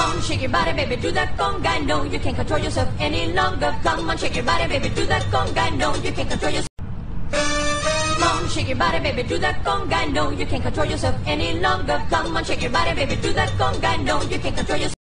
on, shake your body, baby, do that conga. No, you can't control yourself any longer. Come on, shake your body, baby, do that conga. No, you can't control yourself. Come on, shake your body, baby, do that conga. No, you can't control yourself any longer. Come on, shake your body, baby, do that conga. No, you can't control yourself.